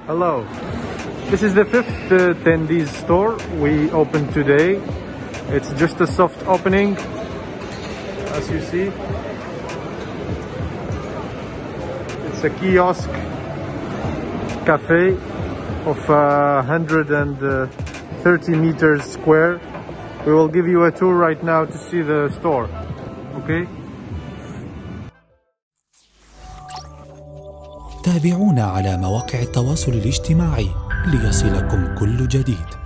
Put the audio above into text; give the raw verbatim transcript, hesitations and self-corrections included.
Hello. This is the fifth uh, Tanger store we opened today. It's just a soft opening, as you see. It's a kiosk cafe of uh, one hundred thirty meters square. We will give you a tour right now to see the store. Okay? تابعونا على مواقع التواصل الاجتماعي ليصلكم كل جديد.